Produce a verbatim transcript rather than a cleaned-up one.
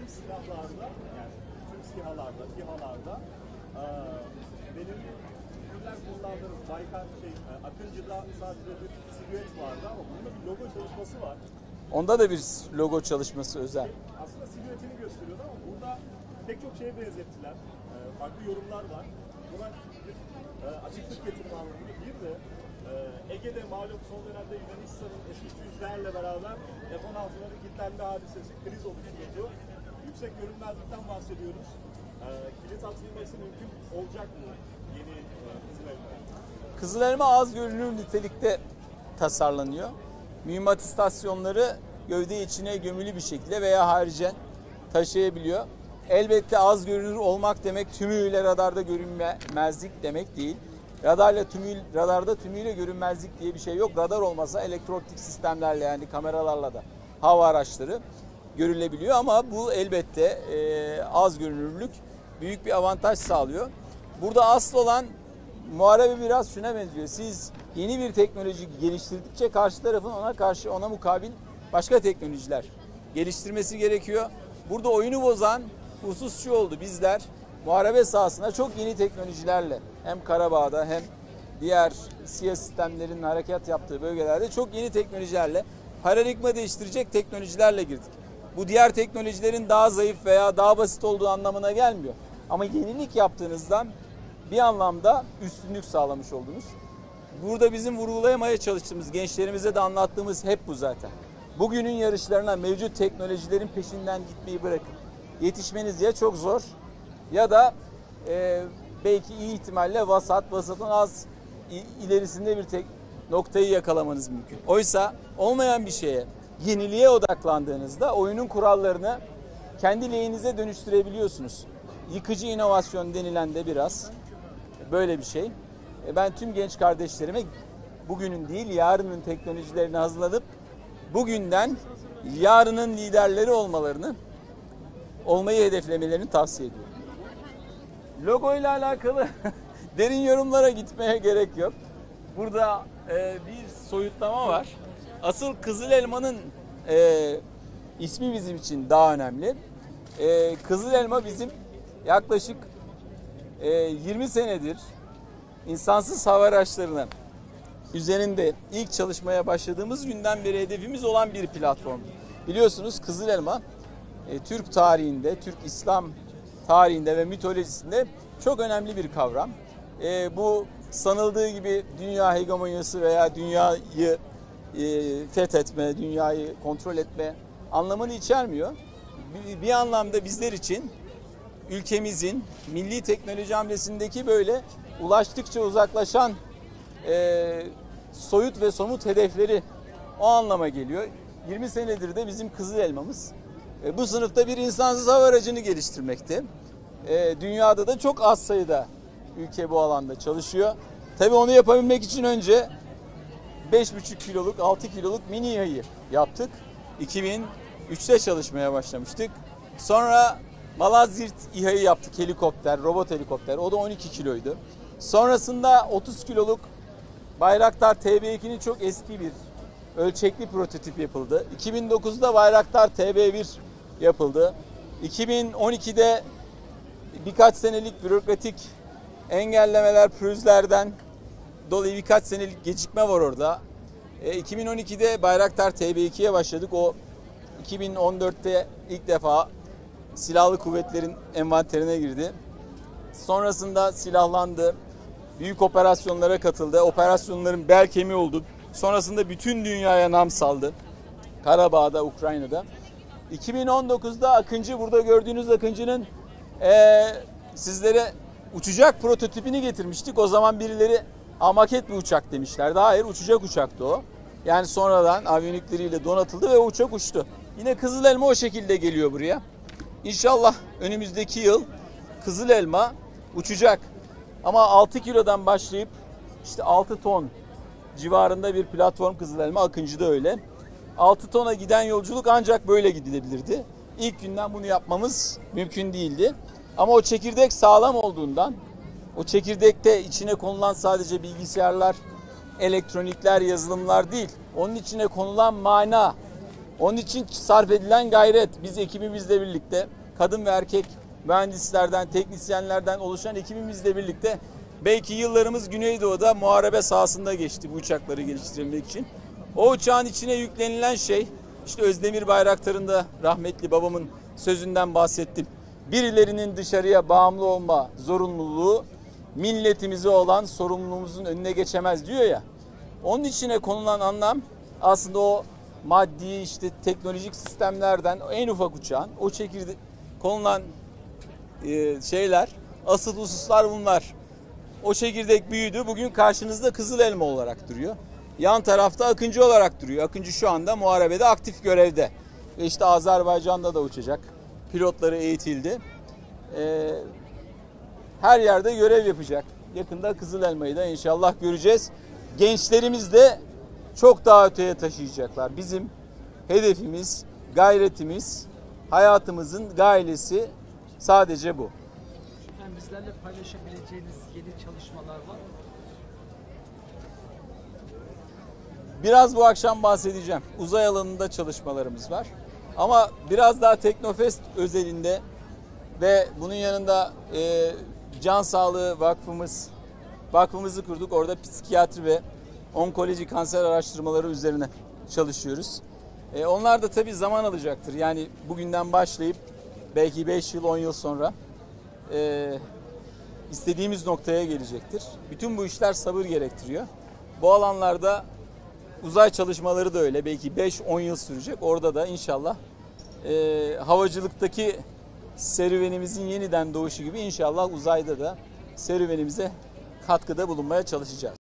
tüm silahlarda, yani tüm SİHA'larda, TİHA'larda e, belirli türler kullandığımız Baykar şey, Akıncı'da sadece bir silüet vardı ama bunda bir logo çalışması var. Onda da bir logo çalışması özel. Aslında silüetini gösteriyordu ama burada pek çok şeye benzettiler. E, farklı yorumlar var. Buna bir e, açıklık getirme anlamında. Bir de e, Ege'de malum son dönemde Yunanistan'ın S üç yüzlerle beraber F on altıların kilitlenme hadisesi kriz oluşturdu. Yüksek görünmezlikten bahsediyoruz. E, kilit atılması mümkün olacak mı yeni e, Kızıl Elma'ya? Kızıl Elma az görünür nitelikte tasarlanıyor. Mühimmat istasyonları gövde içine gömülü bir şekilde veya haricen taşıyabiliyor. Elbette az görünür olmak demek tümüyle radarda görünmezlik demek değil. Radarla tümü, radarda tümüyle görünmezlik diye bir şey yok. Radar olmasa elektrooptik sistemlerle yani kameralarla da hava araçları görülebiliyor ama bu elbette e, az görünürlük büyük bir avantaj sağlıyor. Burada asıl olan muharebe biraz şuna benziyor. Siz yeni bir teknoloji geliştirdikçe karşı tarafın ona karşı ona mukabil başka teknolojiler geliştirmesi gerekiyor. Burada oyunu bozan husus şu oldu. Bizler muharebe sahasına çok yeni teknolojilerle hem Karabağ'da hem diğer SİHA sistemlerinin harekat yaptığı bölgelerde çok yeni teknolojilerle paradigma değiştirecek teknolojilerle girdik. Bu diğer teknolojilerin daha zayıf veya daha basit olduğu anlamına gelmiyor. Ama yenilik yaptığınızdan bir anlamda üstünlük sağlamış oldunuz. Burada bizim vurgulayamaya çalıştığımız, gençlerimize de anlattığımız hep bu zaten. Bugünün yarışlarına mevcut teknolojilerin peşinden gitmeyi bırakın. Yetişmeniz ya çok zor ya da e, belki iyi ihtimalle vasat, vasatın az ilerisinde bir tek noktayı yakalamanız mümkün. Oysa olmayan bir şeye, yeniliğe odaklandığınızda oyunun kurallarını kendi lehinize dönüştürebiliyorsunuz. Yıkıcı inovasyon denilen de biraz böyle bir şey. Ben tüm genç kardeşlerime bugünün değil yarının teknolojilerini hazırlanıp bugünden yarının liderleri olmalarını, olmayı hedeflemelerini tavsiye ediyorum. Logo ile alakalı derin yorumlara gitmeye gerek yok. Burada e, bir soyutlama var. Asıl Kızıl Elma'nın e, ismi bizim için daha önemli. E, Kızıl Elma bizim yaklaşık e, yirmi senedir insansız hava araçlarının üzerinde ilk çalışmaya başladığımız günden beri hedefimiz olan bir platform. Biliyorsunuz Kızıl Elma e, Türk tarihinde, Türk İslam tarihinde ve mitolojisinde çok önemli bir kavram. E, bu sanıldığı gibi dünya hegemonyası veya dünyayı e, fethetme, dünyayı kontrol etme anlamını içermiyor. Bir, bir anlamda bizler için ülkemizin milli teknoloji hamlesindeki böyle ulaştıkça uzaklaşan e, soyut ve somut hedefleri o anlama geliyor. yirmi senedir de bizim Kızıl Elmamız e, bu sınıfta bir insansız hava aracını geliştirmekte. E, dünyada da çok az sayıda ülke bu alanda çalışıyor. Tabii onu yapabilmek için önce beş buçuk kiloluk, altı kiloluk mini İHA'yı yaptık. iki bin üçte çalışmaya başlamıştık. Sonra Malazgirt İHA'yı yaptık, helikopter, robot helikopter. O da on iki kiloydu. Sonrasında otuz kiloluk Bayraktar T B iki'nin çok eski bir ölçekli prototip yapıldı. iki bin dokuzda Bayraktar T B bir yapıldı. iki bin on iki'de birkaç senelik bürokratik engellemeler, pürüzlerden dolayı birkaç senelik gecikme var orada. E, iki bin on iki'de Bayraktar T B iki'ye başladık. O iki bin on dörtte ilk defa silahlı kuvvetlerin envanterine girdi. Sonrasında silahlandı. Büyük operasyonlara katıldı. Operasyonların bel kemiği oldu. Sonrasında bütün dünyaya nam saldı. Karabağ'da, Ukrayna'da. iki bin on dokuzda Akıncı, burada gördüğünüz Akıncı'nın e, sizlere uçacak prototipini getirmiştik. O zaman birileri "A, maket bir uçak" demişlerdi. Hayır, uçacak uçaktı o. Yani sonradan aviyonikleriyle donatıldı ve uçak uçtu. Yine Kızıl Elma o şekilde geliyor buraya. İnşallah önümüzdeki yıl Kızıl Elma uçacak. Ama altı kilodan başlayıp işte altı ton civarında bir platform Kızıl Elma, Akıncı'da öyle. altı tona giden yolculuk ancak böyle gidilebilirdi. İlk günden bunu yapmamız mümkün değildi. Ama o çekirdek sağlam olduğundan, o çekirdekte içine konulan sadece bilgisayarlar, elektronikler, yazılımlar değil, onun içine konulan mana, Onun için sarf edilen gayret, biz ekibimizle birlikte, kadın ve erkek mühendislerden, teknisyenlerden oluşan ekibimizle birlikte belki yıllarımız Güneydoğu'da muharebe sahasında geçti bu uçakları geliştirmek için. O uçağın içine yüklenilen şey, işte Özdemir Bayraktar'ın da rahmetli babamın sözünden bahsettim. Birilerinin dışarıya bağımlı olma zorunluluğu milletimize olan sorumluluğumuzun önüne geçemez diyor ya. Onun içine konulan anlam aslında o maddi işte teknolojik sistemlerden en ufak uçağın o çekirde konulan e, şeyler, asıl hususlar bunlar. O çekirdek büyüdü. Bugün karşınızda Kızıl Elma olarak duruyor. Yan tarafta Akıncı olarak duruyor. Akıncı şu anda muharebede aktif görevde. Ve işte Azerbaycan'da da uçacak. Pilotları eğitildi. Ee, her yerde görev yapacak. Yakında Kızıl Elma'yı da inşallah göreceğiz. Gençlerimiz de çok daha öteye taşıyacaklar. Bizim hedefimiz, gayretimiz, hayatımızın gailesi sadece bu. Efendim bizlerle paylaşabileceğiniz yeni çalışmalar var mı? Biraz bu akşam bahsedeceğim. Uzay alanında çalışmalarımız var. Ama biraz daha Teknofest özelinde ve bunun yanında e, Can Sağlığı Vakfımız, vakfımızı kurduk. Orada psikiyatri ve onkoloji kanser araştırmaları üzerine çalışıyoruz. E, onlar da tabii zaman alacaktır. Yani bugünden başlayıp belki beş yıl on yıl sonra e, istediğimiz noktaya gelecektir. Bütün bu işler sabır gerektiriyor. Bu alanlarda uzay çalışmaları da öyle. Belki beş on yıl sürecek. Orada da inşallah e, havacılıktaki serüvenimizin yeniden doğuşu gibi inşallah uzayda da serüvenimize katkıda bulunmaya çalışacağız.